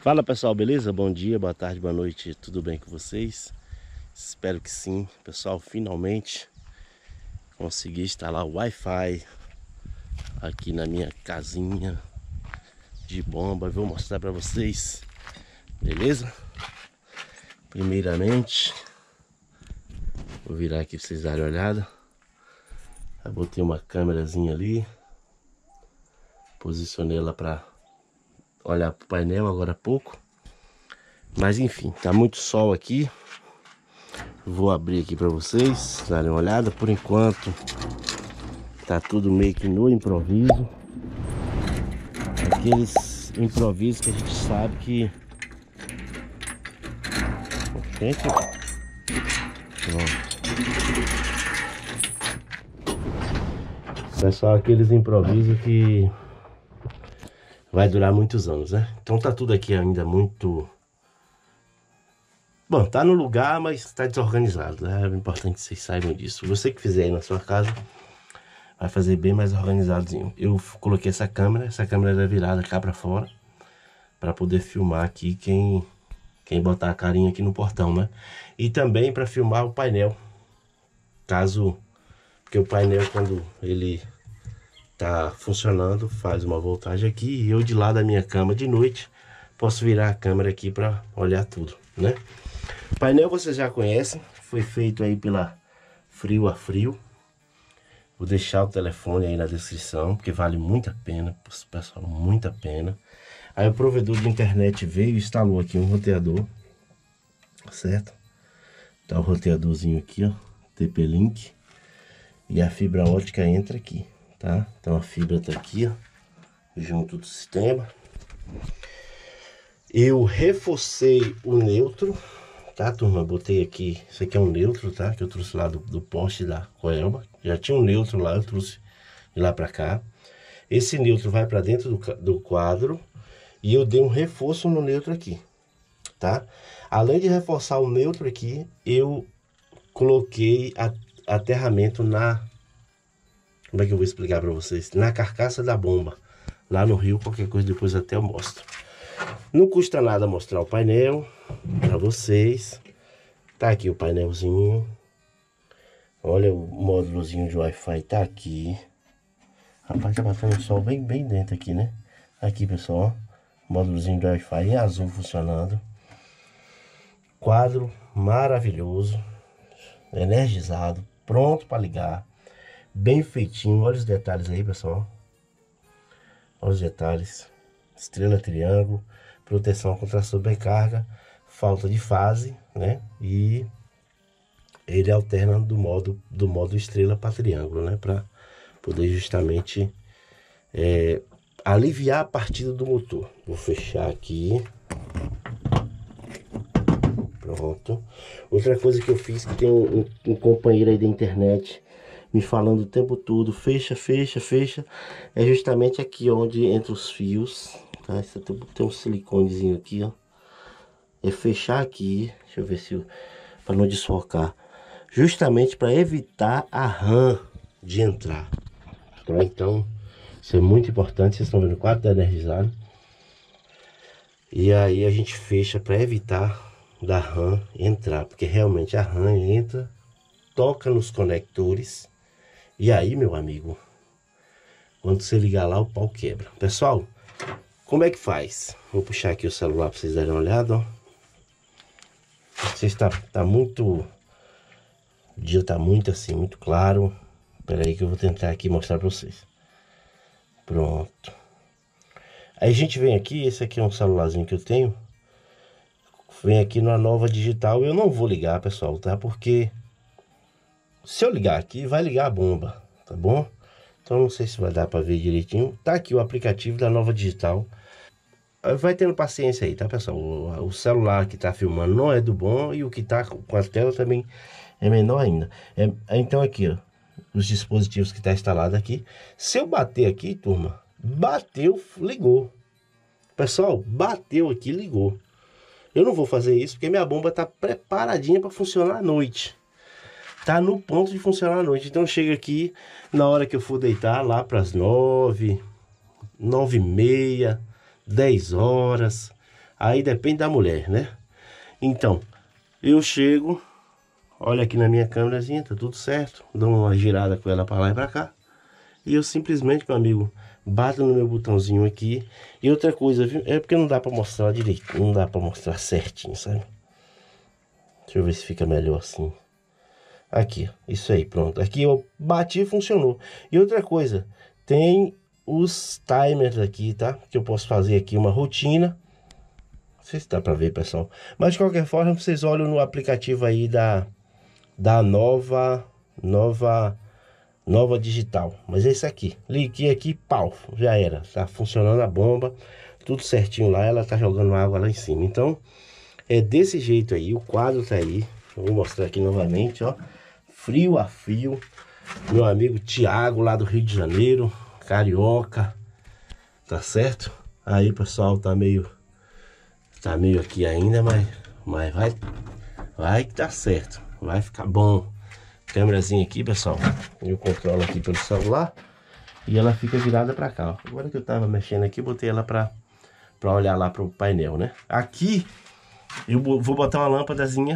Fala pessoal, beleza? Bom dia, boa tarde, boa noite, tudo bem com vocês? Espero que sim. Pessoal, finalmente consegui instalar o Wi-Fi aqui na minha casinha de bomba. Vou mostrar para vocês, beleza? Primeiramente, vou virar aqui para vocês darem uma olhada. Eu botei uma câmerazinha ali, posicionei ela para olhar pro painel agora há pouco. Mas enfim, tá muito sol aqui. Vou abrir aqui para vocês darem uma olhada. Por enquanto tá tudo meio que no improviso. Aqueles improvisos que a gente sabe que... Gente, pessoal, aqueles improvisos que vai durar muitos anos, né? Então tá tudo aqui ainda muito... Bom, tá no lugar, mas tá desorganizado, né? É importante que vocês saibam disso. Você que fizer aí na sua casa, vai fazer bem mais organizadinho. Eu coloquei essa câmera é virada cá pra fora, pra poder filmar aqui quem botar a carinha aqui no portão, né? E também pra filmar o painel, caso... Porque o painel, quando ele tá funcionando, faz uma voltagem aqui, e eu de lá da minha cama de noite posso virar a câmera aqui para olhar tudo, né? O painel vocês já conhecem, foi feito aí pela Frio a Frio. Vou deixar o telefone aí na descrição, porque vale muito a pena, pessoal, muito a pena. Aí o provedor de internet veio e instalou aqui um roteador, certo? Tá o roteadorzinho aqui, ó, TP-Link, e a fibra ótica entra aqui, tá? Então a fibra tá aqui, ó, junto do sistema. Eu reforcei o neutro, tá, turma? Botei aqui, isso aqui é um neutro, tá? Que eu trouxe lá do poste da Coelba. Já tinha um neutro lá, eu trouxe de lá pra cá. Esse neutro vai pra dentro do quadro e eu dei um reforço no neutro aqui, tá? Além de reforçar o neutro aqui, eu coloquei aterramento na... Como é que eu vou explicar pra vocês? Na carcaça da bomba, lá no rio, qualquer coisa depois até eu mostro. Não custa nada mostrar o painel para vocês. Tá aqui o painelzinho. Olha, o módulozinho de Wi-Fi tá aqui. Rapaz, tá batendo o sol bem dentro aqui, né? Aqui, pessoal, ó, módulozinho de Wi-Fi em azul funcionando. Quadro maravilhoso, energizado, pronto para ligar. Bem feitinho, olha os detalhes aí, pessoal. Olha os detalhes. Estrela triângulo, proteção contra sobrecarga, falta de fase, né? E ele alterna do modo estrela para triângulo, né? Para poder justamente aliviar a partida do motor. Vou fechar aqui. Pronto. Outra coisa que eu fiz, que tem um companheiro aí da internet me falando o tempo todo, fecha, fecha, fecha, é justamente aqui onde entra os fios, tá? Esse tem um siliconezinho aqui, ó. É fechar aqui, deixa eu ver se para não desfocar, justamente para evitar a RAM de entrar, tá? Então isso é muito importante. Vocês estão vendo o quadro tá energizado, e aí a gente fecha para evitar da RAM entrar, porque realmente a RAM entra, toca nos conectores. E aí, meu amigo, quando você ligar lá, o pau quebra. Pessoal, como é que faz? Vou puxar aqui o celular para vocês darem uma olhada, ó. Tá muito... O dia tá muito assim, muito claro. Espera aí que eu vou tentar aqui mostrar para vocês. Pronto. Aí a gente vem aqui, esse aqui é um celularzinho que eu tenho. Vem aqui na nova digital. Eu não vou ligar, pessoal, tá? Porque... se eu ligar aqui, vai ligar a bomba, tá bom? Então não sei se vai dar para ver direitinho. Tá aqui o aplicativo da nova digital. Vai tendo paciência aí, tá, pessoal? O celular que tá filmando não é do bom, e o que tá com a tela também é menor ainda. Então aqui, ó, os dispositivos que tá instalado aqui. Se eu bater aqui, turma, bateu, ligou. Pessoal, bateu aqui, ligou. Eu não vou fazer isso porque minha bomba tá preparadinha para funcionar à noite. Tá no ponto de funcionar à noite. Então chega aqui na hora que eu for deitar, lá para as 9, 9h30, 10 horas. Aí depende da mulher, né? Então, eu chego, olho aqui na minha câmerazinha, tá tudo certo. Dou uma girada com ela pra lá e pra cá. E eu simplesmente, meu amigo, bato no meu botãozinho aqui. E outra coisa, viu? É porque não dá pra mostrar direito. Não dá pra mostrar certinho, sabe? Deixa eu ver se fica melhor assim. Aqui, isso aí, pronto. Aqui eu bati e funcionou. E outra coisa, tem os timers aqui, tá? Que eu posso fazer aqui uma rotina. Não sei se dá pra ver, pessoal. Mas de qualquer forma, vocês olham no aplicativo aí da Nova Digital. Mas é esse aqui. Liguei aqui, pau, já era. Tá funcionando a bomba, tudo certinho lá. Ela tá jogando água lá em cima. Então, é desse jeito aí. O quadro tá aí. Eu vou mostrar aqui novamente, ó. Frio a fio. Meu amigo Thiago, lá do Rio de Janeiro. Carioca. Tá certo? Aí, pessoal, tá meio aqui ainda, mas vai que tá certo. Vai ficar bom. Câmerazinha aqui, pessoal. Eu controlo aqui pelo celular. E ela fica virada pra cá, ó. Agora que eu tava mexendo aqui, botei ela pra olhar lá pro painel, né? Aqui, eu vou botar uma lâmpadazinha.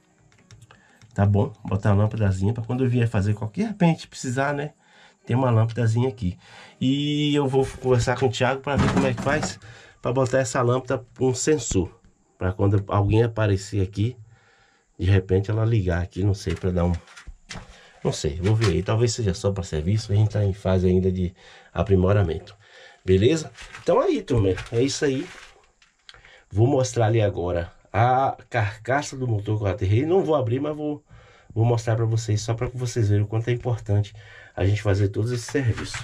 Tá bom? Botar uma lâmpadazinha pra quando eu vier fazer qualquer repente precisar, né? Tem uma lâmpadazinha aqui. E eu vou conversar com o Thiago pra ver como é que faz pra botar essa lâmpada com um sensor. Pra quando alguém aparecer aqui, de repente ela ligar aqui, não sei, pra dar um... Não sei, vou ver aí. Talvez seja só para serviço. A gente tá em fase ainda de aprimoramento. Beleza? Então aí, turma. É isso aí. Vou mostrar ali agora a carcaça do motor que eu aterrei. Não vou abrir, mas vou mostrar para vocês. Só para que vocês vejam o quanto é importante a gente fazer todos esses serviços.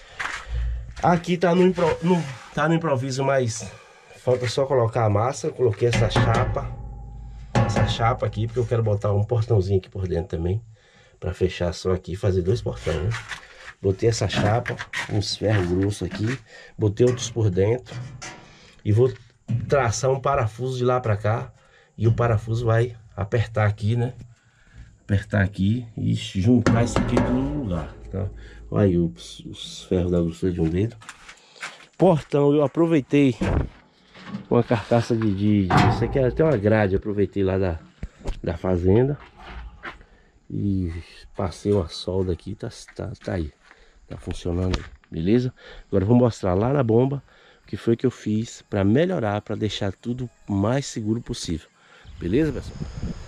Aqui tá no improviso, mas falta só colocar a massa. Eu coloquei essa chapa. Essa chapa aqui, porque eu quero botar um portãozinho aqui por dentro também. Para fechar só aqui e fazer 2 portões, né? Botei essa chapa, uns ferros grossos aqui. Botei outros por dentro. E vou traçar um parafuso de lá para cá. E o parafuso vai apertar aqui, né? Apertar aqui e juntar isso aqui no lugar, tá? Olha aí os ferros da grossura de um dedo. Portão, eu aproveitei uma carcaça de isso aqui era até uma grade. Aproveitei lá da fazenda. E passei uma solda aqui, tá aí, tá funcionando aí, beleza? Agora eu vou mostrar lá na bomba o que foi que eu fiz para melhorar, para deixar tudo o mais seguro possível, beleza, pessoal?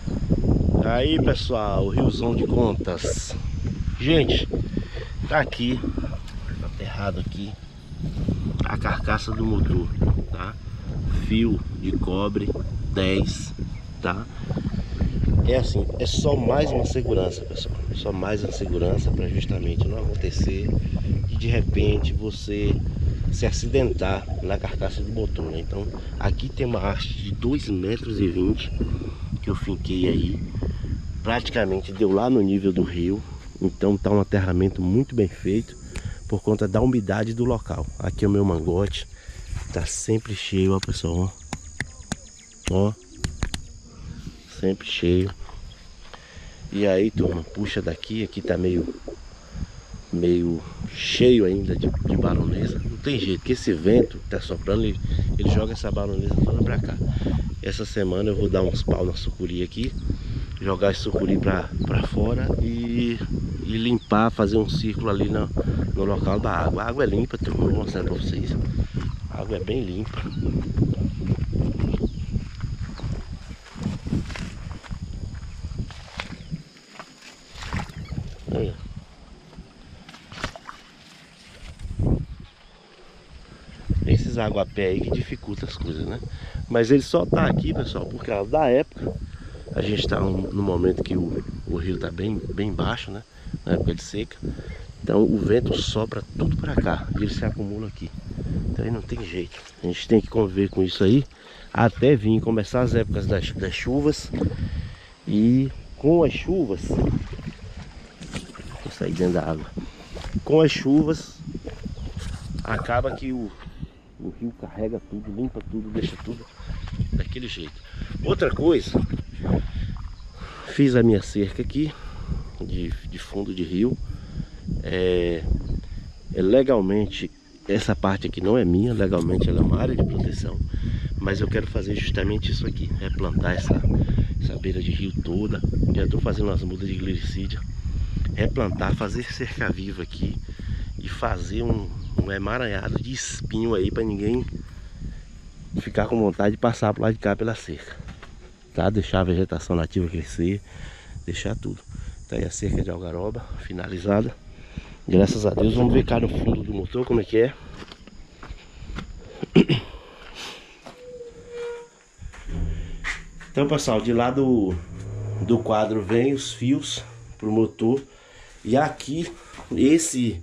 Aí, pessoal, o Riozão de Contas. Gente, tá aqui, tá aterrado aqui a carcaça do motor, tá? Fio de cobre 10, tá? É assim, é só mais uma segurança, pessoal. Só mais uma segurança para justamente não acontecer de repente você se acidentar na carcaça do motor, né? Então, aqui tem uma haste de 2,20 metros que eu finquei aí. Praticamente deu lá no nível do rio. Então tá um aterramento muito bem feito por conta da umidade do local. Aqui é o meu mangote. Tá sempre cheio, ó, pessoal. Ó. Sempre cheio. E aí, turma, puxa daqui. Aqui tá meio cheio ainda de baronesa. Não tem jeito, que esse vento que tá soprando, ele joga essa baronesa toda pra cá. Essa semana eu vou dar uns pau na sucuri aqui, jogar esse sucuri pra fora e limpar, fazer um círculo ali no local da água. A água é limpa, turma, vou mostrar pra vocês. A água é bem limpa. Aí. Esses aguapé aí que dificulta as coisas, né? Mas ele só tá aqui, pessoal, por causa da época. A gente tá no momento que o rio tá bem baixo, né? Na época de seca. Então o vento sopra tudo pra cá e ele se acumula aqui. Então aí não tem jeito. A gente tem que conviver com isso aí até vir começar as épocas das chuvas. E com as chuvas... Vou sair dentro da água. Com as chuvas, acaba que o rio carrega tudo, limpa tudo, deixa tudo daquele jeito. Outra coisa, fiz a minha cerca aqui de fundo de rio. É legalmente essa parte aqui não é minha, legalmente ela é uma área de proteção, mas eu quero fazer justamente isso aqui, é plantar essa beira de rio toda. Já estou fazendo as mudas de glicídia, replantar, fazer cerca viva aqui e fazer um emaranhado de espinho aí para ninguém ficar com vontade de passar por lá de cá pela cerca, tá? Deixar a vegetação nativa crescer, deixar tudo. Tá aí a cerca de algaroba finalizada, graças a Deus. Vamos ver cá no fundo do motor como é que é. Então, pessoal, de lá do quadro vem os fios pro motor. E aqui esse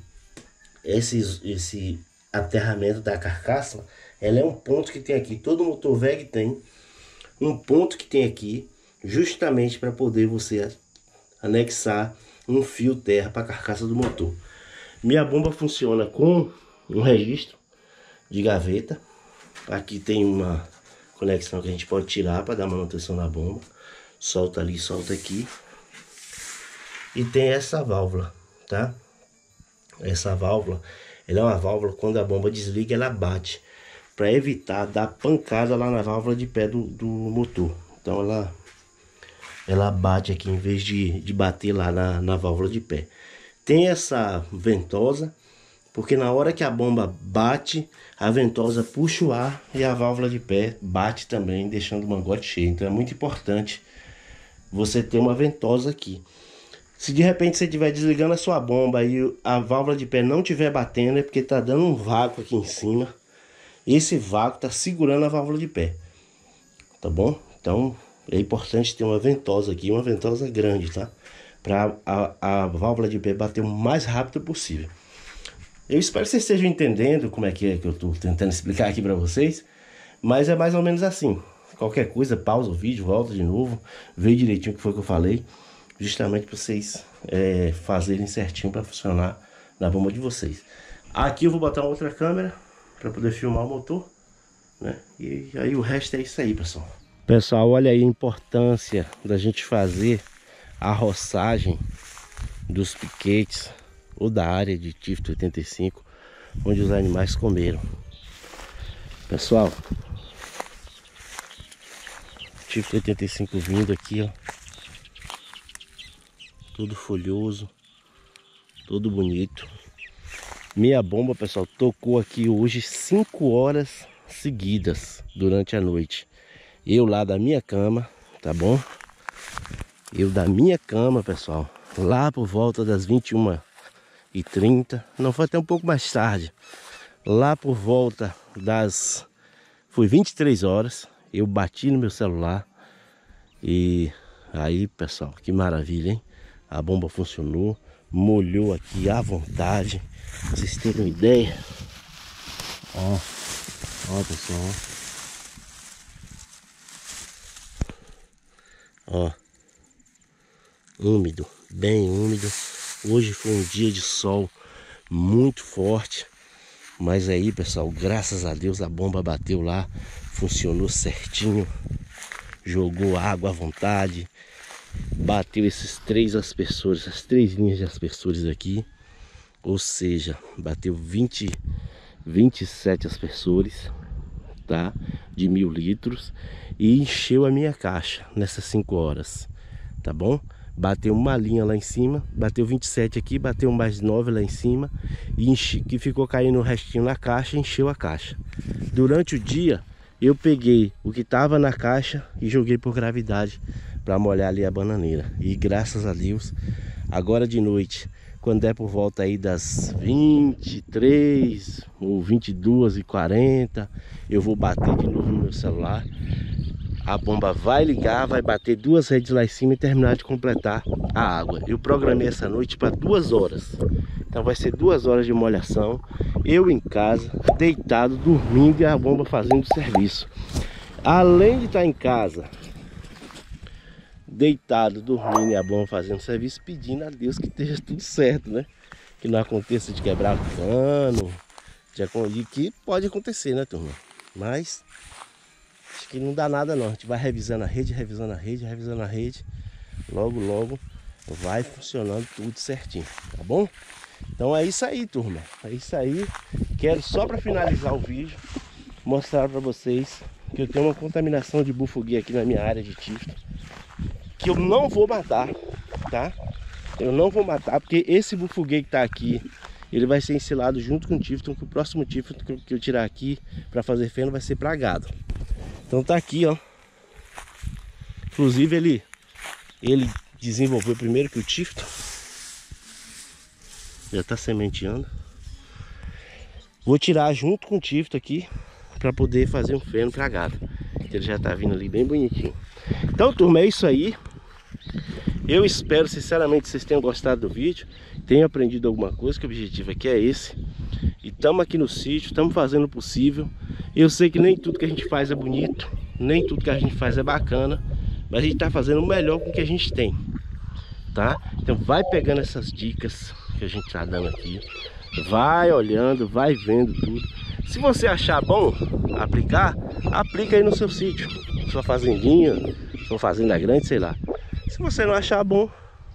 aterramento da carcaça, ela é um ponto que tem aqui. Todo motor VEG tem um ponto que tem aqui, justamente para poder você anexar um fio terra para a carcaça do motor. Minha bomba funciona com um registro de gaveta. Aqui tem uma conexão que a gente pode tirar para dar manutenção na bomba. Solta ali, solta aqui. E tem essa válvula, tá? Essa válvula, ela é uma válvula, quando a bomba desliga, ela bate, para evitar dar pancada lá na válvula de pé do motor. Então ela bate aqui em vez de bater lá na válvula de pé. Tem essa ventosa, porque na hora que a bomba bate, a ventosa puxa o ar e a válvula de pé bate também, deixando o mangote cheio. Então é muito importante você ter uma ventosa aqui. Se de repente você estiver desligando a sua bomba e a válvula de pé não estiver batendo, é porque está dando um vácuo aqui em cima. Esse vácuo está segurando a válvula de pé, tá bom? Então é importante ter uma ventosa aqui, uma ventosa grande, tá? Para a válvula de pé bater o mais rápido possível. Eu espero que vocês estejam entendendo como é que eu estou tentando explicar aqui para vocês. Mas é mais ou menos assim. Qualquer coisa, pausa o vídeo, volta de novo, vê direitinho o que foi que eu falei. Justamente para vocês fazerem certinho para funcionar na bomba de vocês. Aqui eu vou botar uma outra câmera para poder filmar o motor, né? E aí o resto é isso aí, pessoal. Pessoal, olha aí a importância da gente fazer a roçagem dos piquetes ou da área de Tifto 85, onde os animais comeram. Pessoal, Tifto 85 vindo aqui, ó. Todo folhoso, todo bonito. Minha bomba, pessoal, tocou aqui hoje 5 horas seguidas durante a noite. Eu lá da minha cama, tá bom? Eu da minha cama, pessoal, lá por volta das 21h30, não, foi até um pouco mais tarde. Lá por volta das... foi 23 horas, eu bati no meu celular. E aí, pessoal, que maravilha, hein? A bomba funcionou, molhou aqui à vontade. Pra vocês terem uma ideia. Ó, pessoal. Ó. Úmido, bem úmido. Hoje foi um dia de sol muito forte. Mas aí, pessoal, graças a Deus a bomba bateu lá, funcionou certinho. Jogou água à vontade. Bateu esses 3 aspersores, as 3 linhas de aspersores aqui. Ou seja, bateu 27 aspersores, tá? De 1000 litros. E encheu a minha caixa nessas 5 horas, tá bom? Bateu uma linha lá em cima, bateu 27 aqui, bateu mais 9 lá em cima. E que ficou caindo o restinho na caixa, encheu a caixa. Durante o dia, eu peguei o que estava na caixa e joguei por gravidade para molhar ali a bananeira. E graças a Deus, agora de noite, quando é por volta aí das 23 ou 22h40, eu vou bater de novo no meu celular. A bomba vai ligar, vai bater 2 redes lá em cima e terminar de completar a água. Eu programei essa noite para 2 horas. Então vai ser 2 horas de molhação. Eu em casa, deitado, dormindo e a bomba fazendo o serviço. Além de estar em casa, deitado, dormindo e a bomba fazendo serviço, pedindo a Deus que esteja tudo certo, né? Que não aconteça de quebrar o cano, de que pode acontecer, né, turma? Mas acho que não dá nada não. A gente vai revisando a rede, revisando a rede, revisando a rede. Logo, logo vai funcionando tudo certinho, tá bom? Então é isso aí, turma. É isso aí. Quero só para finalizar o vídeo mostrar para vocês que eu tenho uma contaminação de bufugui aqui na minha área de tifto, que eu não vou matar, tá? Eu não vou matar, porque esse bufugui que tá aqui, ele vai ser ensilado junto com o tifton, que o próximo tifton que eu tirar aqui para fazer feno vai ser pra gado. Então tá aqui, ó. Inclusive ele desenvolveu primeiro que o tifton. Já tá sementeando. Vou tirar junto com o tifton aqui para poder fazer um feno pra gado. Ele já tá vindo ali bem bonitinho. Então, turma, é isso aí. Eu espero sinceramente que vocês tenham gostado do vídeo, tenham aprendido alguma coisa, que o objetivo aqui é esse. E estamos aqui no sítio, estamos fazendo o possível. Eu sei que nem tudo que a gente faz é bonito, nem tudo que a gente faz é bacana, mas a gente está fazendo o melhor com o que a gente tem, tá? Então vai pegando essas dicas que a gente está dando aqui, vai olhando, vai vendo tudo. Se você achar bom aplicar, aplica aí no seu sítio, sua fazendinha, sua fazenda grande, sei lá. Se você não achar bom,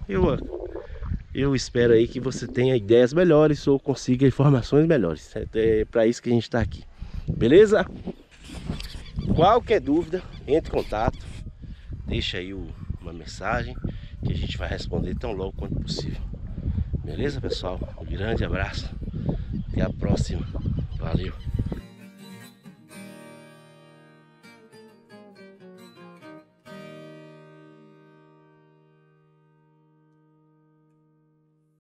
eu espero aí que você tenha ideias melhores ou consiga informações melhores. É para isso que a gente está aqui. Beleza? Qualquer dúvida, entre em contato. Deixa aí uma mensagem que a gente vai responder tão logo quanto possível. Beleza, pessoal? Um grande abraço. Até a próxima. Valeu.